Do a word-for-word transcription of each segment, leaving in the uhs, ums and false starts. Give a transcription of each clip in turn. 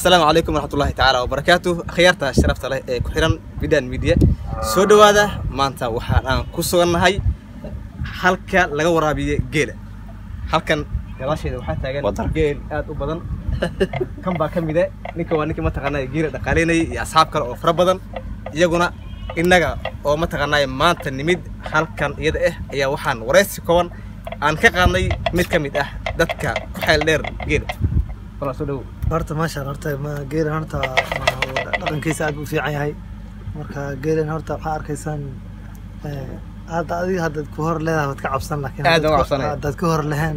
السلام عليكم ورحمة الله تعالى وبركاته. خيارته شرفت له كحيران بدان ميديا سود هذا ما أنت وحنا كسرنا هاي حلقة لقى ورابي جيل حلقة يلا شيء وحتى قال جيل أتو بدن كم باكم بده نيكو نيكو ما تقنا جيل دقاليني أصحاب كر أفراد بدن يجونا إنك أو ما تقنا ما أنت نمد حلقة يده يا وحن ورئيس كون أن كقاني مد كمد أه دتك كحيل دير جيل horta maasha Allah horta ma geelan horta dhaqankiisa aad u fiican yahay marka geelan horta waxa arkaysaan ee aad adiga hadda ku hor leedahay wad ka cabsan laakiin aad ku hor lahayn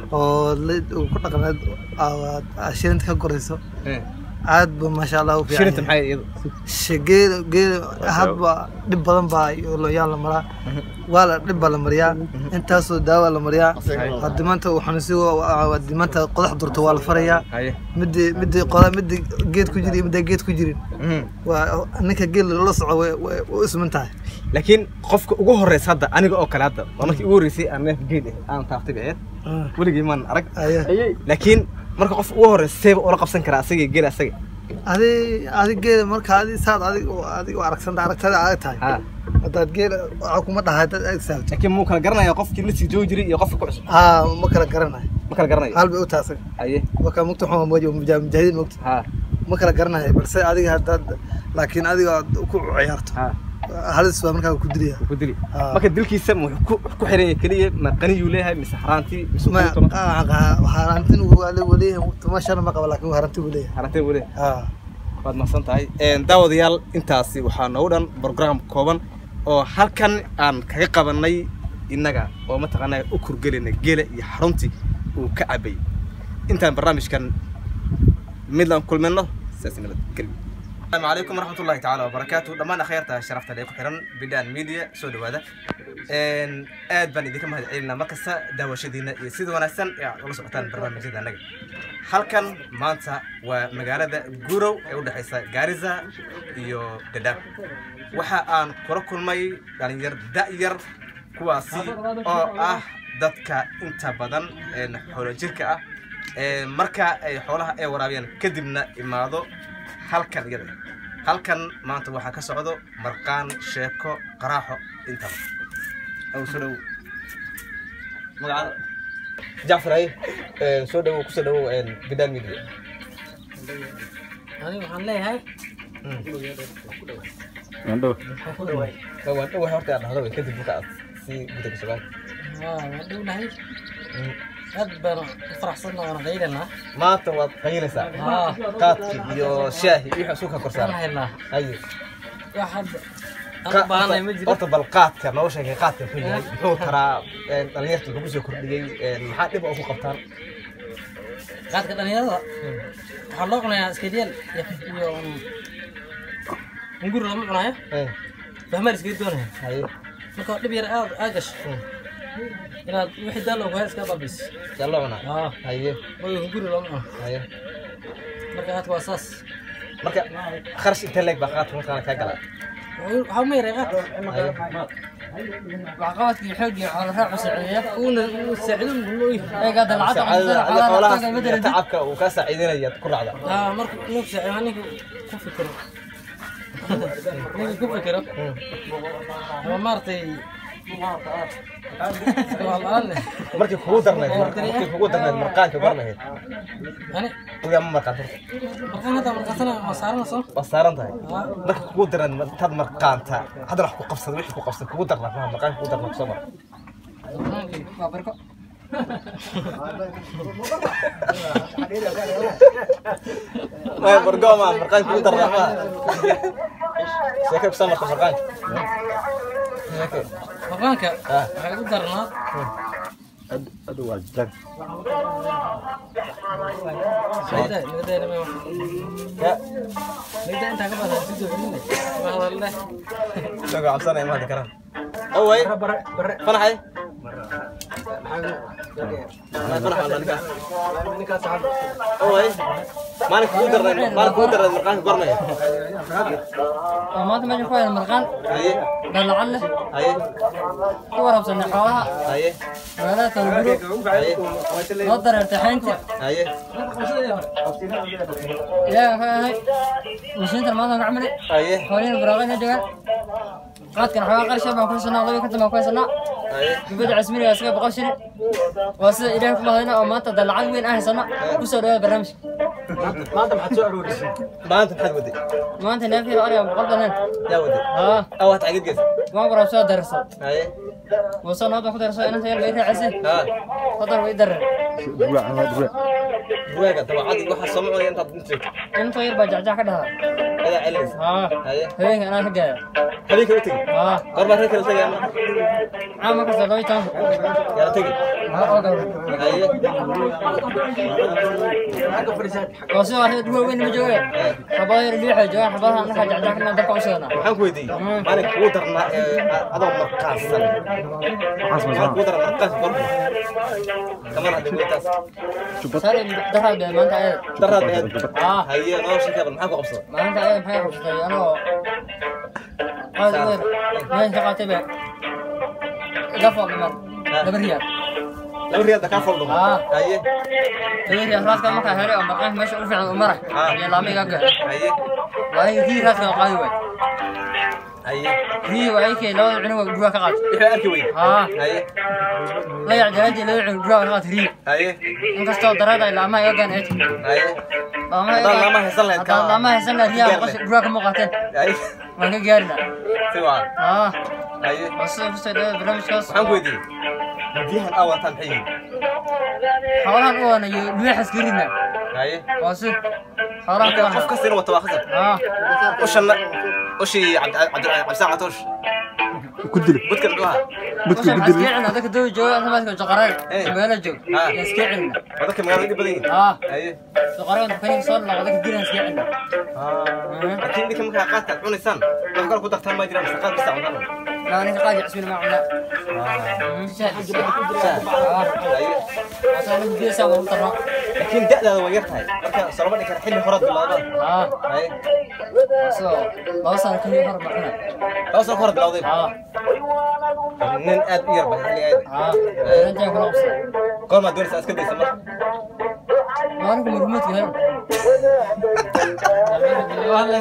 oo ku dhaqameed aad shirinta ka gorayso aad ba maasha Allah u fiican shirinta maxay iyadu shigeel geel hadba dib badan baa loo yaan la maraa wala dib baa la mariyaa intaas oo daawa la mariyaa hadda maanta waxaan si wadi maanta qodax durto waa la farayaa mid mid qodax mid geed ku jiri mid geed ku jirin waa ninka geel la soco way ismantahay laakiin qofka ugu horeeyay hadda aniga oo kale hadda markii ugu horeysay aan neef geed aan taaftay beed waligii man arag laakiin marka qof ugu horeeyay oo la qabsan kara asaga geel asaga adi adi geel marka adi saad adi adi aragsan aragtada aad tahay hadaad geel waxa kuma dhahay dad aad saabto laakiin muu kala garanayo qofkii la sii joog jiray iyo qofka ku cusub aa ma kala garanayo ma kala garanayo halba u taasay aye waka mugta xuma moojo mujaahidiin mugta ha ma kala garanayo balse adiga hadaad laakiin adiga ku ciyaarto ha halis waa markaa ku diliya ku dili marka dilkiisa ku ku xiray kaliya ma qaniyu leeyahay mise xaraanti mise ku xaraantin uu waleeyahay tumashan ma qaba laakiin xaraanti uu leeyahay xaraanti uu leeyahay ha waad mahadsan tahay een daawadayaal intaasi waxaa noogu dhan program kooban oo halkan aan kaga qabanay inaga oo ma taqaanay u kurgelinay geela iyo xarunti uu ka cabay intaan barnaamijkan midlaan kulmano saasnimad kaliya السلام عليكم ورحمة الله تعالى وبركاته. دمان خيرته شرفت عليك حرن بدان ميديا سود هذا. إن آد بني ذيك ما هذا علنا مكسة دواشدينا يصيد وناسن يعني والله سبحان برنامج جدا نجى. هل كان مانسا ومجال جورو يود حيسا جارزة يو ددا. وح أن كركل ماي يعني ير داير كواسي أو آه دتك أنت بدن إن حولجيك آه مركا حولها أي ورابيان كدمنا إمادو. halkan yada halkan maanta waxa ka socdo marqaan sheeko qaraaxo inta oo soo dhaw magaca Jaafar ay ee soo dhaw ku soo dhaw ee bidaan media ani waxaan leeyahay wando wando waxa horta aan hadal kadib ka si gudaha soo waa wando nahay أكبر فرحنا وأنا غيرنا ما توت غيرسا آه قاتي يو شاهي يحسوك كرسان الله أيه واحد أنا بعنا مجري أرتب بالقات كما وش هيك قات في هو ترى طلعت الجبوس يكردي محد يبغى أخو قبطان قات كده نيا حلقنا يا سكيديل يوم نقول لهم معايا فهم سكيد دونه أيه مكان نبير أجش إن واحد دلوا وهاي كذا بس دلوا أنا آه أيه ويقولوا لهم أيه مركا هات واساس مركا خرج أنت لك بقات مركا كجلا هم يرجع بقات في حقي على هذا سعية ونساعدهم نقول إيه قاعد العطاء على تعبك وكساعدنا يذكر هذا آه مركا نفس يعني كيف فكرة كيف فكرة ومرتي markii kugu darnay markii kugu darnay marqaanka gornayd ani uga marqaan marqaan hada marqaasana ma saaran soo waa saaran tahay markii kugu darnay tad marqaanta hada wax ku qabsad wixii ku qabsad kugu darnay ma marqaan kugu darnay soo mar waa barko waa barko ma marqaan kugu darnay ma sheekay samar marqaan مرانك waxay u darnaa adu waa jag sayda midayna ma ya midayna inta ka badan sidoo kale ma wallahi laga cabsanay ma karan away fanaxay ما حنا نكاس نكاس اوي مالك قدر مالك قدر المرقان قرنه ما انت ما جاكوا المرقان اي دلع له اي كورة بسنة حوالها اي ولا تلبرو اي نظر ارتحينتي اي يا هاي مشيت الماضي نعمل اي حوالين البراغين هجوان قاد كان حوالي قرشة ما كل سنة الله كنت ما كل سنة بدأ عسميني يا سكاب بقشري واسد إلهك الله هنا وما تدلع وين أهل سنة وصل إلى البرنامج ما انت محد سؤال ما انت محد ودي ما أنت نافي رأي مقدر هنا يا ودي ها او تعقد قف ما قرأ سؤال درسات اي وصلنا هذا خد رسائل أنت يلا بيتها عسى ها خضر ويدرر رواقة طبعا عادي واحد سمعوا انت بنتك أنت يربى جعجع كده هذا علس ها اي هيك أنا هجا خليك وتجي ها قرب هيك ولا تجي انا عامك سلوي تام يلا تجي ها أوكي اي وصل واحد هو وين مجوي حباير اللي حجوا حباير أنا جعجع كنا دفع وصلنا waxaan ku weydiiyey maalin kugu darna adoo marqaansan waxaan kugu darna marqaansan qorbo kaman hadii weytaas سالم درها ما أنت عيد darad eed آه haye noo sheekay maxaa ku qabsaday ما أنت عيد محي قصدي أنا هذا غير ما أنت قاتبه قفل من دبريات laba riyada ka foldho آه haye دبريات راس كم كان هري أما كان ماشي وفي عن عمره يا لامي قاعد haye وهي هي راس كان قايوة haye هي وهي كي لو عنو جوا كقات wixii arki weyn آه haye لا يعجل لو عنو جوا كقات هري haye إنك استوى درada إلى ما يجان إيش haye hadaan lama haysan lahayd ka هذا ما يسمى ريال قش جوا كم قاتين haye ما نجارنا si wacan آه haye بس بس ده برنامج خاص waxaan ku weydiiyey hadiyahan awataan maxay yihiin حوالان هو أنا يبيع حسكرينا haye واصل حوالان marka qof هو kasta inuu wato waa khasab آه ushanna ushii cabdi cabdi cabdi catosh كدلي budka dhuha وش حسكرينا هذاك الدو جو أنا ماسك جقران إيه. بيلا جو آه. يسكرينا wadaka magaalada badan yihiin آه haye جقران كان يصل هذاك الدين يسكرينا laakiin ninka markaa qaadka cunaysaan wax kale ku dartaan ma jiraan saqaad bisa cunaan لا أنا قاعد يحسبنا معنا أصلا من بيسا ومطرنا laakiin da'daada way yar tahay marka salama dhinkana xilli horaad bilaabaan آه haye أصلا ما وصل كل يوم معنا laba sano ka hor bilawday آه nin aad u yar ba xilligeeda آه أنت يا خلاص goormaa doonaysaa iska daysa marka ما نقول مرمت كهرب